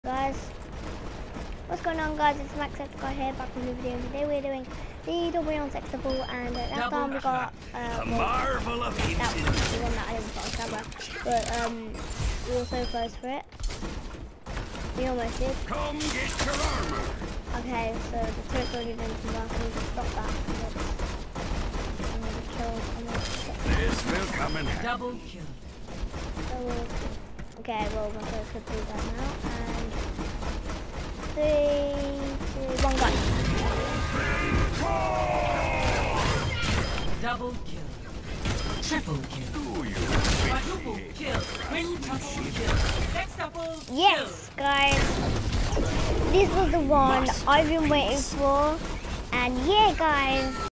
Guys, what's going on, guys? It's MaxXguy here, back with a new video. Today we're doing the double unselectable, and last time we got a marvel of that was the one that I didn't put on camera, but we were so close for it. We almost did. Come get your armor. Okay, so the turret's already done some work. We can stop that. I'm gonna kill. This will come in handy. Double kill. Okay, well, my first could do that now. And 3, 2, 1, go. Double kill. Triple kill. Quadruple kill. Quintuple kill. Sextuple kill. Yes, guys. This was the one I've been waiting for. And yeah, guys.